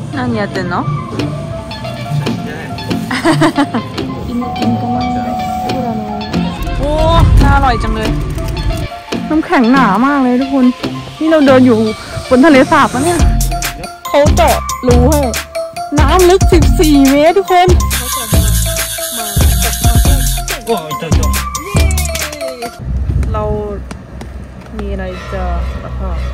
何やってんの？กินกันเลยโอ้น่าอร่อยจังเลยน้ำแข็งหนามากเลยทุกคนนี่เราเดินอยู่บนทะเลสาบนะเนี่ยเขาเจาะรูให้น้ำลึก14 เมตรทุกคนเรามีอะไรจะรับผิด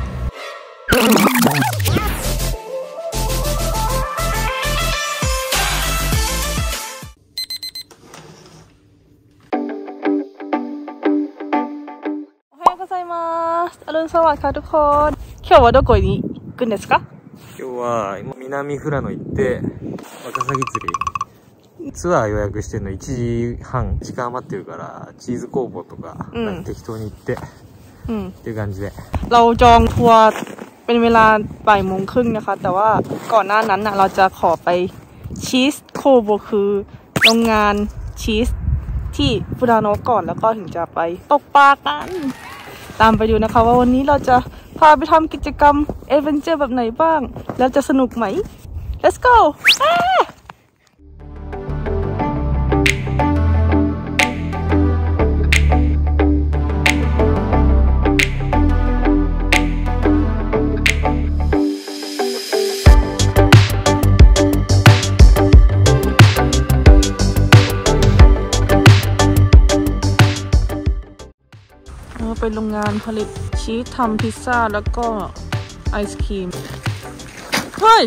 อรุณสวัสดิ์ค่ะทุกคน今日はどこに行くんですか？ 今日は南富良野行ってワカサギ釣りツアー予約してるの1時半時間余ってるからチーズ工房とか適当に行ってっていう感じでเราจองทัวร์เป็นเวลา13:30นะคะแต่ว่าก่อนหน้านั้นน่ะเราจะขอไปชีสโคโบคือโรงงานชีสที่ฟูรานโนะก่อนแล้วก็ถึงจะไปตกปลากันตามไปดูนะคะว่าวันนี้เราจะพาไปทำกิจกรรมเอดเวนเจอร์แบบไหนบ้างแล้วจะสนุกไหม let's go เป็นโรงงานผลิตชีสทำพิซซ่าแล้วก็ไอศครีมเฮ้ย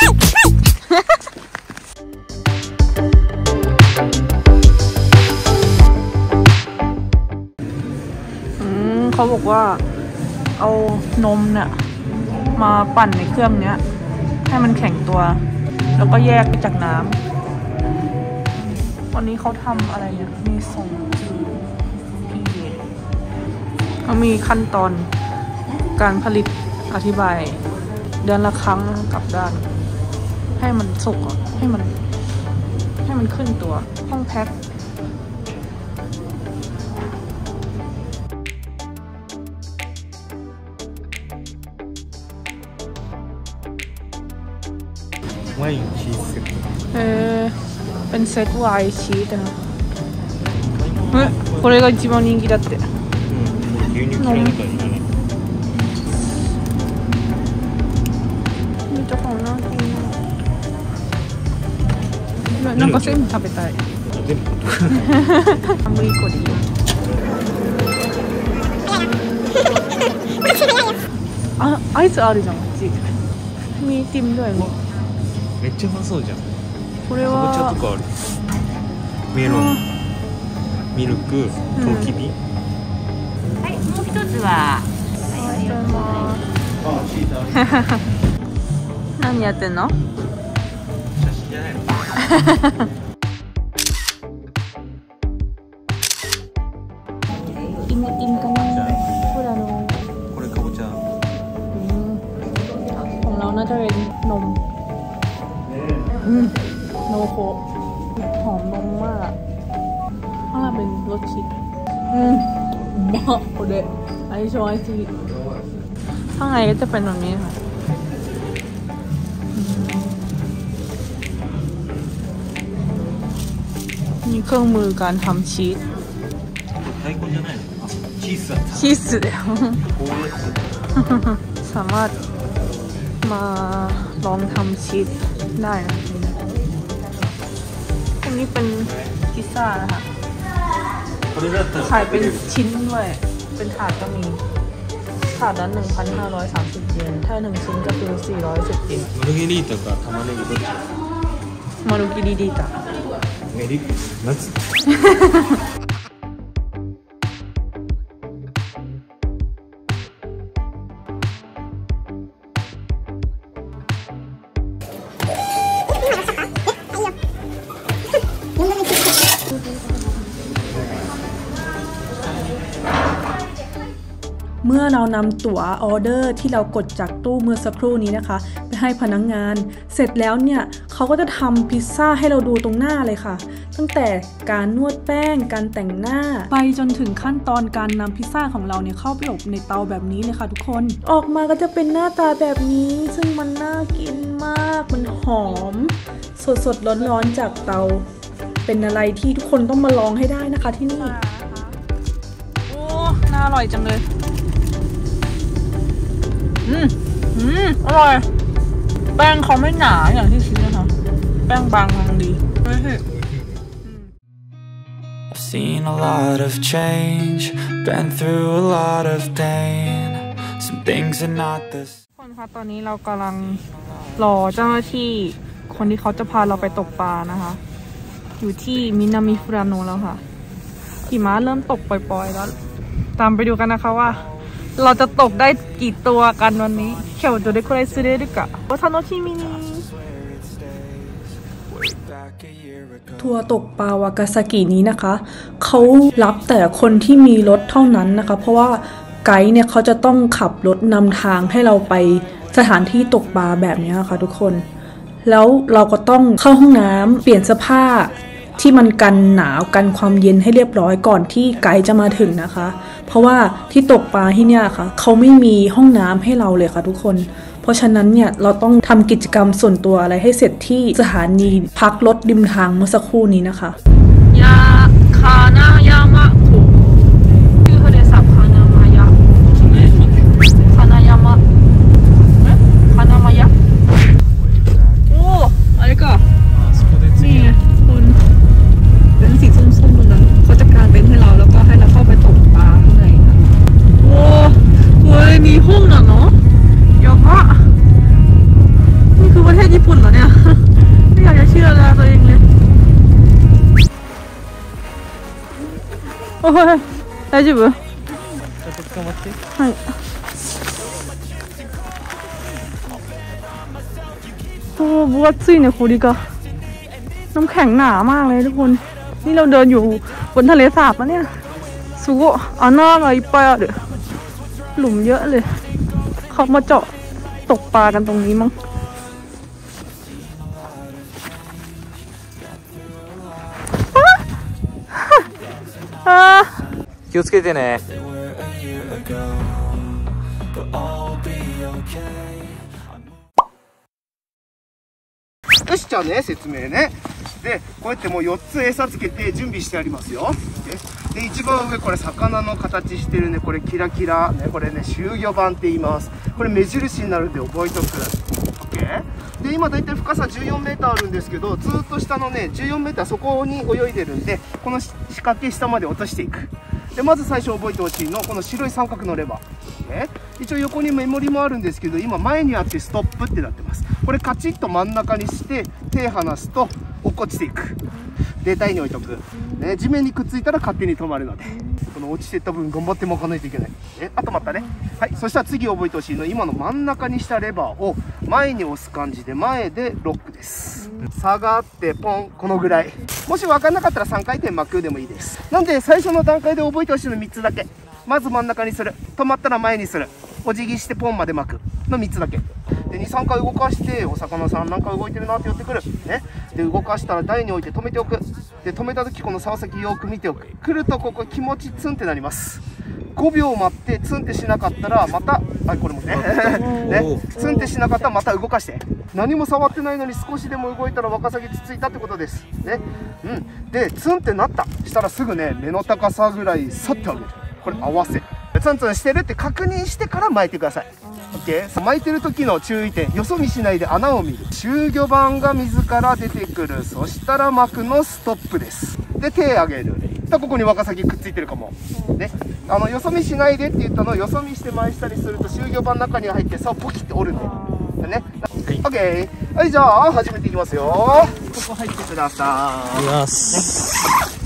เขาบอกว่าเอานมเนี่ยมาปั่นในเครื่องเนี้ยให้มันแข็งตัวแล้วก็แยกไปจากน้ำวันนี้เขาทำอะไรเนี่ยมีส่งมีขั้นตอนการผลิตอธิบายเดือนละครั้งกลับด้านให้มันสุกให้มันขึ้นตัวห้องแพ็คワインチーズセットเป็นเซตไวน์ชีสนะこれが一番人気だって牛乳嫌いだからね。 มีเจ้าของน่ากินなんか全部食べたい。 全部。 アムリコでいいよ。あ、アイスあるじゃん。こっち。มีติมด้วยね。 めっちゃうまそうじゃん。 これは。 かぼちゃとかある。メロン、ミルク、トウキビ。 もう一つは。 何やってんの？ 写真じゃないの？ กินกันพูดอะไรこれかぼちゃ。 ของเราน่าจะเป็นนมโนโคหอมนมมากข้างล่างเป็นรสชีสบ้าโอเดะไอชอยชีสข้างในก็จะเป็นแบบนี้ค่ะมีเครื่องมือการทำชีสชีสเดียวสามารถมาลองทำชีสได้นะอันนี้เป็นพิซซ่านะคะขายเป็นชิ้นด้วยเป็นถาดก็มีถาดละ1,530 เยนถ้า1ชิ้นก็คือ410 เยนマルゲリータか玉ねぎどっち？ マルゲリータなんつเมื่อเรานำตั๋วออเดอร์ที่เรากดจากตู้เมื่อสักครู่นี้นะคะไปให้พนักงานเสร็จแล้วเนี่ยเขาก็จะทำพิซซ่าให้เราดูตรงหน้าเลยค่ะตั้งแต่การนวดแป้งการแต่งหน้าไปจนถึงขั้นตอนการนำพิซซ่าของเราเนี่ยเข้าไปอบในเตาแบบนี้เลยค่ะทุกคนออกมาก็จะเป็นหน้าตาแบบนี้ซึ่งมันน่ากินมากมันหอมสดๆร้อนๆจากเตาเป็นอะไรที่ทุกคนต้องมาลองให้ได้นะคะที่นี่โอ้น่าอร่อยจังเลยอร่อยแป้งเขาไม่หนาอย่างที่คิดนะคะแป้งบางกำลังดี I've seen a lot of change, been through a lot of pain. Some things are not the same. ทุกคนคะตอนนี้เรากำลังรอเจ้าหน้าที่คนที่เขาจะพาเราไปตกปลานะคะอยู่ที่มินามิฟุราโนะแล้วค่ะหิมะเริ่มตกปล่อยๆแล้วตามไปดูกันนะคะว่าเราจะตกได้กี่ตัวกันวันนี้เขียวจะได้คุยซื้อได้ด้วยกะโอทาโนชิมินิทัวร์ตกปลาวากาซากินี้นะคะเขารับแต่คนที่มีรถเท่านั้นนะคะเพราะว่าไกด์เนี่ยเขาจะต้องขับรถนำทางให้เราไปสถานที่ตกปลาแบบนี้ค่ะทุกคนแล้วเราก็ต้องเข้าห้องน้ำเปลี่ยนเสื้อผ้าที่มันกันหนาวกันความเย็นให้เรียบร้อยก่อนที่ไกด์จะมาถึงนะคะเพราะว่าที่ตกปลาที่เนี่ยค่ะเขาไม่มีห้องน้ำให้เราเลยค่ะทุกคนเพราะฉะนั้นเนี่ยเราต้องทำกิจกรรมส่วนตัวอะไรให้เสร็จที่สถานีพักรถริมทางเมื่อสักครู่นี้นะคะยาคานายามะคุชื่อทะเลสาบคานามายะคานายามะคานามายะโอ้อะไรก็นี่คุณเป็นสีส้มๆตรงนั้นเขาจะกางเต็นท์ให้เราแล้วก็ให้เราเข้าไปตกปลาข้างในโอ้เฮ้ยมีห้องน่ะเนาะยอมะนี่คือประเทศญี่ปุ่นเหรอเนี่ยไม่อยากจะเชื่อเลยตัวเองเลยโอ้ย大丈夫はいโอ้分厚いね氷がน้ำแข็งหนามากเลยทุกคนนี่เราเดินอยู่บนทะเลสาบนะเนี่ยสุโกะอาน่าอะไรไปอ่ะเดี๋ยวหลุมเยอะเลยเขามาเจาะตกปลากันตรงนี้มั้ง気をつけてね。 よし、じゃあね、説明ね。で、こうやってもう4つ餌つけて準備してありますよ。で、一番上、これ魚の形してるね、これキラキラ。ね、これね、集魚板って言います。これ目印になるんで覚えとく。OK？ で、今だいたい深さ14メーターあるんですけど、ずっと下のね、14メーターそこに泳いでるんで、この仕掛け下まで落としていく。で、まず最初覚えてほしいの、この白い三角のレバー。ね、一応横にメモリもあるんですけど、今前にあってストップってなってます。これカチッと真ん中にして手離すと落っこちていく。で、台に置いとく、ね、地面にくっついたら勝手に止まるので、この落ちていった分頑張って巻かないといけない、ね、あとまたね。はい、そしたら次覚えてほしいの、今の真ん中にしたレバーを前に押す感じで前でロックです。下がってポン、このぐらい。もし分かんなかったら3回転巻くでもいいです。なんで最初の段階で覚えてほしいの3つだけ。まず真ん中にする、止まったら前にする、お辞儀してポンまで巻くの3つだけで、23回動かしてお魚さんなんか動いてるなって寄ってくるね。で、動かしたら台に置いて止めておく。で、止めた時この竿先よく見ておく。来るとここ気持ちツンってなります。5秒待ってツンってしなかったらまた、あ、これもねね、ツンってしなかったらまた動かして、何も触ってないのに少しでも動いたらワカサギつついたってことですね。で、ツンってなったしたらすぐね、目の高さぐらいさってあげる。これ合わせ、ツンツンしてるって確認してから巻いてください。 OK、 巻いてる時の注意点、よそ見しないで穴を見る。集魚板が水から出てくる。そしたら巻くのストップです。で、手上げる。ここにワカサギくっついてるかもね。よそ見しないでって言ったのをよそ見して回したりすると集魚板の中に入って竿ポキって折るんでね。 OK、 はい、じゃあ始めていきますよ。ここ入ってください。 います。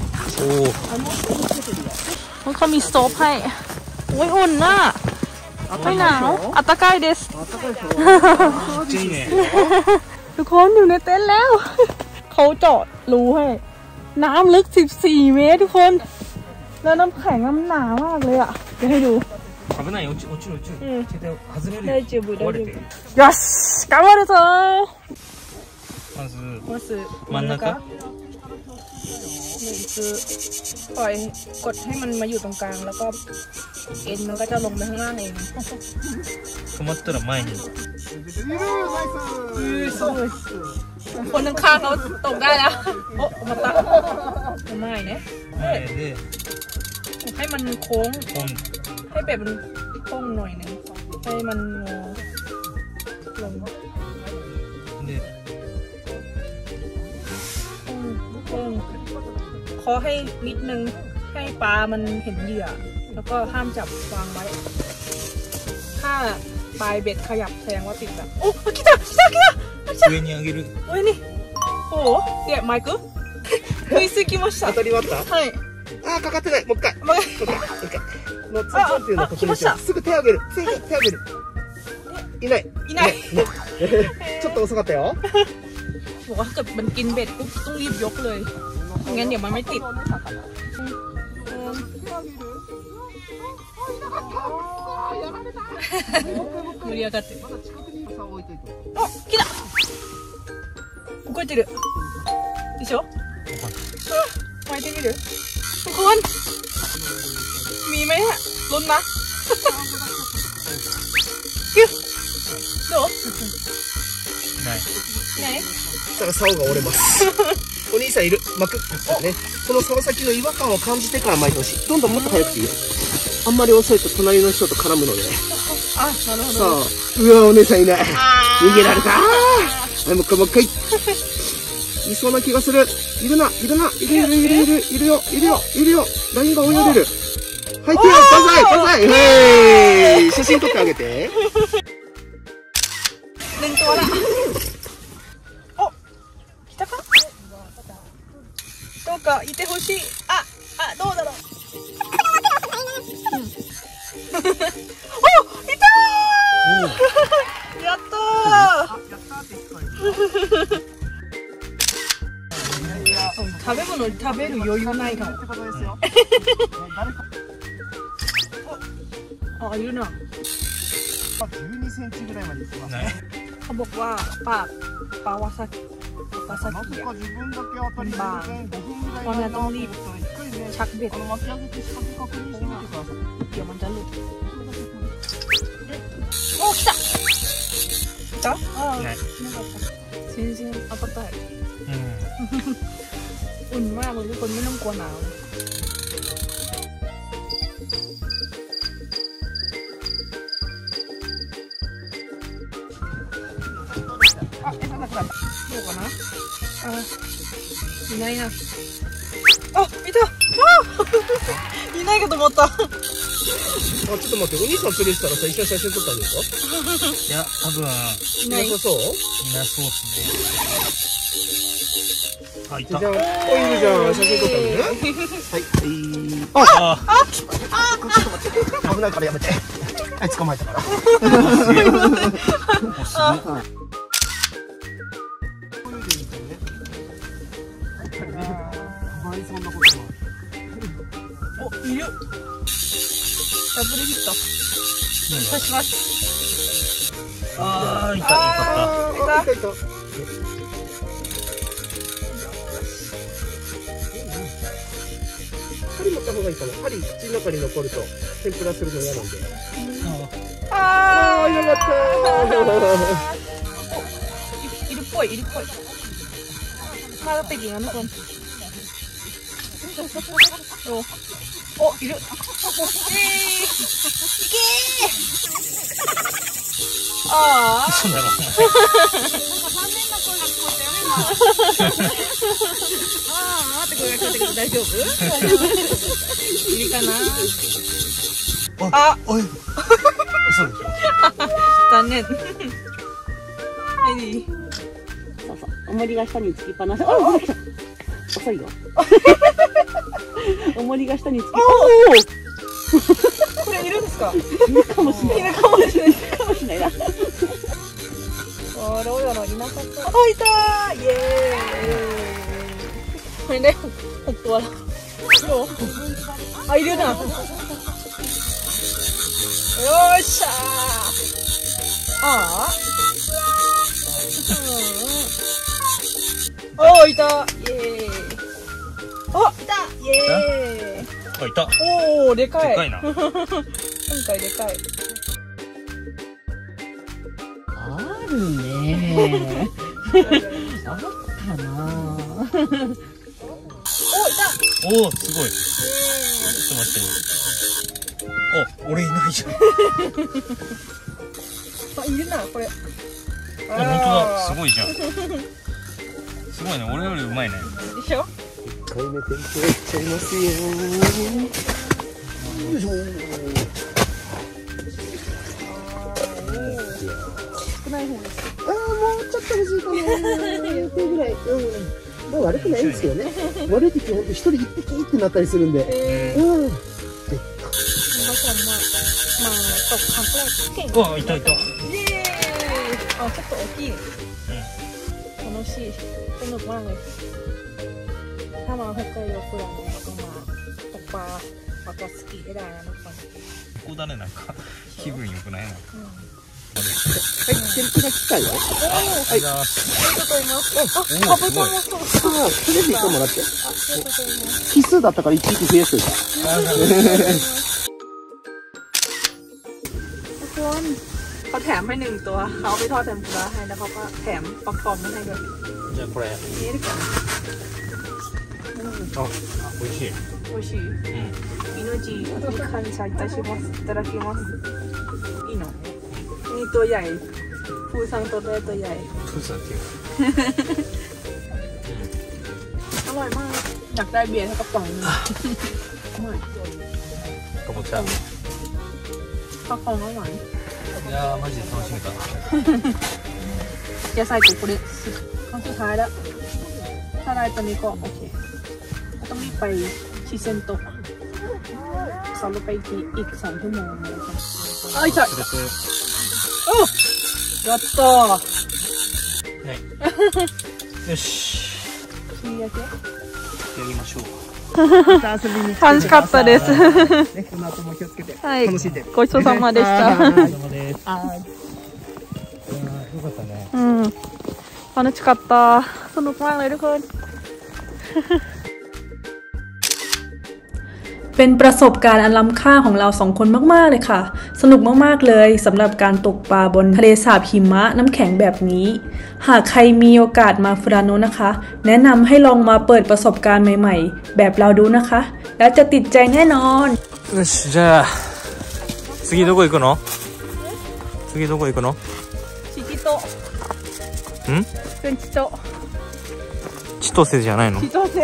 おเขามีสโต๊ปให้โอ้ยอุ่นน่ะไม่หนาวอัตกายเดสทุกคนอยู่ในเต็นท์แล้วเขาเจาะรูให้น้ำลึก14 เมตรทุกคนแล้วน้ำแข็งมันหนามากเลยอ่ะเดี๋ยวให้ดู危ない、落ちる落ちる。携帯外れるよ。 大丈夫大丈夫よし頑張るぞ。まず真ん中คือปล่อยกดให้มันมาอยู่ตรงกลางแล้วก็เอ็นมันก็จะลงไปข้างล่างเอง止まったら前にすごいคนข้างๆเขาตกได้แล้วโอ้มาตักไม่เนี่ยให้มันโค้งให้แบบมันโค้งหน่อยนึงให้มันงอลงโค้งขอให้นิดนึงให้ปลามันเห็นเหยื่อแล้วก็ห้ามจับวางไว้ถ้าปลายเบ็ดขยับแสดงว่าติดแบบโอ้来た上に上げる。 上におおでマイク食いつきました当たり割ったはいあーかかってないもう一回もう一もう一回もうツンツンっていうのを確認しますすぐ手上げるついに手上げるいないいないちょっと遅かったよบอกว่าถ้าเกิดมันกินเบ็ดปุ๊บต้องรีบยกเลยไม่งั้นเดี๋ยวมันไม่ติด盛り上がってるあ、来た動いてるでしょ巻いてみるทุกคนมีไหมฮะลุ้นนะคิวどうないたら竿が折れますお兄さんいる巻くねこの竿先の違和感を感じてから巻いてほしいどんどんもっと早くていいよあんまり遅いと隣の人と絡むのであ、なるほどさあうわお姉さんいない逃げられたはいもう一回もう一回いそうな気がするいるないるないるいるいるいるいるよいるよいるよラインが泳いでるはい手をバザイへい写真撮ってあげてหนึ่งตัวละお来たかどうかいてほしいあ、どうだろうお、いたーやったー食べ物食べる余裕ないかもあ、いるな 12センチぐらいまでいきますねเขาบอกว่าปลาวาซากิなぜか自分だけ当たり前5分ぐらいเพราะนั้นต้องรีบชักเบ็ด巻き上げて仕掛け確認してみてくださいเดี๋ยวมันจะหลุดโอ้来た来たああなかった全然暖かいอุ่นมากเลยทุกคนไม่ต้องกลัวหนาวあ、餌なくなったどうかなあ、いないなあ、いたいないかと思ったちょっと待ってお兄さん釣りしたらさ一緒に写真撮ってあげるかいや、多分、 いないいなそういなそうっすね。あ、いた。 じゃあ、いるじゃん。写真撮ってあげる。はい。危ないからやめて。はい、捕まえたから。 お、いる。ダブルヒット。刺します。 あー、いた、よかった。 いた。針持った方がいいかな。針口の中に残ると天ぷらするの嫌なんで。 あー、 よかったいるっぽい、いるっぽい。カードペギンが残る。お、いる。いけー。ああ。 そうだろう。 ああって声が聞こえてくる。大丈夫？いるかな。あ、 おい。嘘でしょ。 残念。はい。 そうそう。重りが下につきっぱなし。おお、来た。遅いよ。重りが下につきっぱなし。 これいるんですか？ いるかもしれない。いるかもしれない。かもしれないな。 あ、どうやらいなかった。あ、いたー。イエーイ。これね、本当は。どう？あ、いるな。よっしゃー。ああ。おー、いた。イエーイ。お、いた。イエーイ。 あ、いた。 おー、でかい。 でかいな。 今回でかい。 あるね。あったな。 おお、すごい。ちょっと待って。あ、俺いないじゃん。 あ、いるな、これ。 あ、本当だ。すごいじゃん。すごいね。俺よりうまいね。 でしょ。 1回目転倒いっちゃいますよ。よいしょ。 少ない方です。 ああ、もうちょっと欲しいかな。手ぐらい。まあ悪くないんですけどね。悪い時ほんと一人一匹ってなったりするんで。うん。 まあ、ตกครั้งแรกเก่งあ、いたいた。 イエーイあ、ちょっと大きい楽しいสนุกมากเลยถ้ามา北海道プランでต้องมาตกปลาวาตาสกิให้ได้นะทุกคนここだね、なんか気分良くないな。 はい、天気の機械は。 はい、あありがとうございます。あ、かぶさんもそう。 ああ、とりあえず1個もらって。 ありがとうございます。 奇数だったから1匹増やしといた。 เขาแถมให้1ตัวเขาเอาไปทอดเทมปุระให้แล้วเขาก็แถมป๊อปคอร์นมาให้ด้วยじゃあこれ。 นี่ดีกว่าあ、美味しい。 美味しい命に感謝いたしますいただきますいいのนี่ตัวใหญ่ผู้สั่งตัวได้ตัวใหญ่プーさんっていう。 อร่อยมากอยากได้เบียร์ให้กระป๋องนึงอร่อยかぼちゃ。いป๊อปคอร์นอร่อยやー、マジで楽しみだな。 จะใส่กุ๊กเลยครั้งสุดท้ายแล้วถ้าได้ตอนนี้ก็โอเคต้องรีบไปชิเซนโตะขับรถไปอีก2 ชั่วโมงเลยค่ะเอ้ยใช่โอ้やったーはい。よし。 いいやけやりましょう。 遊びに来てください。 楽しかったです。 ね、この後も気をつけてはい楽しんで。 ごちそうさまでしたはいお疲れ様です。 はい。 よかったね。 うん楽しかったสนุกมากเลยทุกคน เป็นประสบการณ์อันล้ำค่าของเรา2 คนมากๆเลยค่ะสนุกมากๆเลยสำหรับการตกปลาบนทะเลสาบหิมะน้ำแข็งแบบนี้หากใครมีโอกาสมาฟูรานโนะนะคะแนะนำให้ลองมาเปิดประสบการณ์ใหม่ๆแบบเราดูนะคะแล้วจะติดใจแน่นอนよし、じゃあ次どこ行くの？次どこ行くの？ ชิจิโตะん？ เป็นชิโตะ千歳じゃないの？ ชิโตะเซ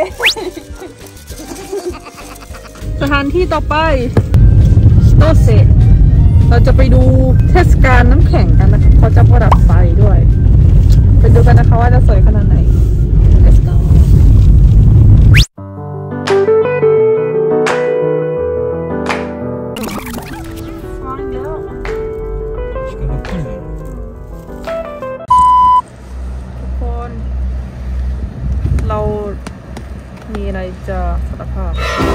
สถานที่ต่อไปชิโตะเซเราจะไปดูเทศกาลน้ำแข็งกันนะคะเขาจะประดับไฟด้วยไปดูกันนะคะว่าจะสวยขนาดไหน Let's goเรามีอะไรจะสารภาพ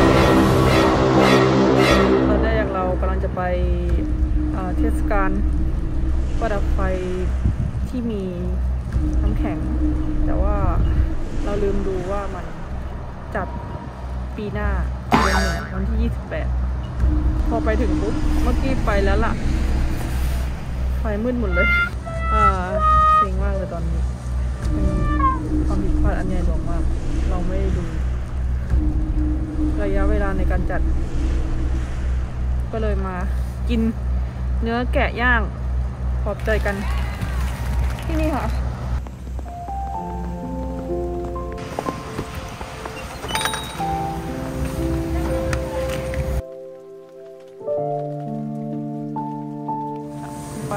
ตอนแรกเรากำลังจะไปเทศกาลประดับไฟที่มีน้ำแข็งแต่ว่าเราลืมดูว่ามันจัดปีหน้าเดือน1วันที่28พอไปถึงปุ๊บเมื่อกี้ไปแล้วล่ะไฟมืดหมดเลยเซ็งมากเลยตอนนี้ความผิดพลาดอันใหญ่หลวงมากเราไม่ได้ดูระยะเวลาในการจัดก็เลยมากินเนื้อแกะย่างปลอบใจกันที่นี่ค่ะไป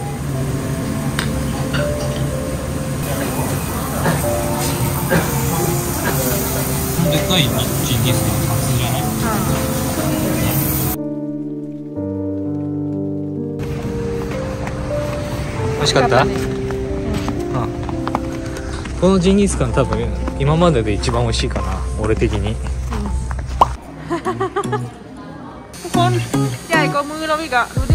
でかいジンギスカン初じゃない？美味しかった？このジンギスカン多分今までで一番美味しいかな、俺的に。 ทุกคนใหญ่กว่ามือเราอีกอะดู